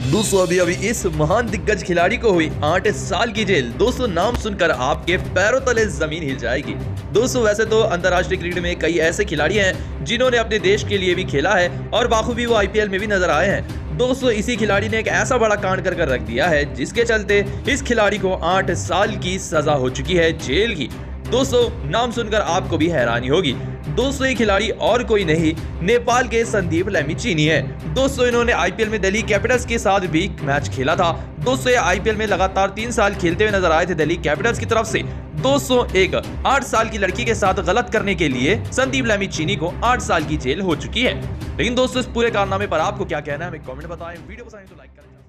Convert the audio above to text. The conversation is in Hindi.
दोस्तों अभी इस महान दिग्गज खिलाड़ी को हुई 8 साल की जेल। दोस्तों नाम सुनकर आपके पैरों तले जमीन हिल जाएगी। दोस्तों वैसे तो अंतर्राष्ट्रीय क्रिकेट में कई ऐसे खिलाड़ी हैं जिन्होंने अपने देश के लिए भी खेला है और बाखूबी वो आईपीएल में भी नजर आए हैं। दोस्तों इसी खिलाड़ी ने एक ऐसा बड़ा कांड कर रख दिया है जिसके चलते इस खिलाड़ी को 8 साल की सजा हो चुकी है जेल की। दोस्तों नाम सुनकर आपको भी हैरानी होगी। दोस्तों ये खिलाड़ी और कोई नहीं, नेपाल के संदीप लेमिचिनी है। दोस्तों इन्होंने आईपीएल में दिल्ली कैपिटल्स के साथ भी मैच खेला था। दोस्तों ये आईपीएल में लगातार 3 साल खेलते हुए नजर आए थे दिल्ली कैपिटल्स की तरफ से। दोस्तों एक 8 साल की लड़की के साथ गलत करने के लिए संदीप लेमिचिनी को 8 साल की जेल हो चुकी है। लेकिन दोस्तों इस पूरे कारनामे पर आपको क्या कहना है, हमें कमेंट बताएं। वीडियो पसंद आए तो लाइक करें।